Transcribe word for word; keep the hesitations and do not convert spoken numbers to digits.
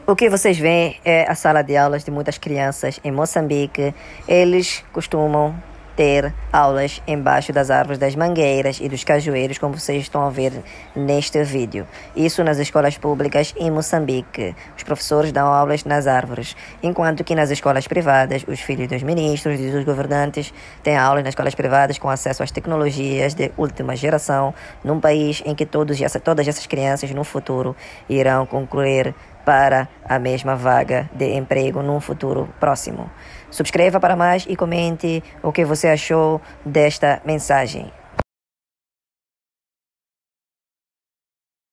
O que vocês veem é a sala de aulas de muitas crianças em Moçambique. Eles costumam ter aulas embaixo das árvores das mangueiras e dos cajueiros, como vocês estão a ver neste vídeo. Isso nas escolas públicas em Moçambique. Os professores dão aulas nas árvores, enquanto que nas escolas privadas, os filhos dos ministros e dos governantes têm aulas nas escolas privadas com acesso às tecnologias de última geração, num país em que todos essa, todas essas crianças no futuro irão concluir para a mesma vaga de emprego num futuro próximo. Subscreva para mais e comente o que você achou desta mensagem.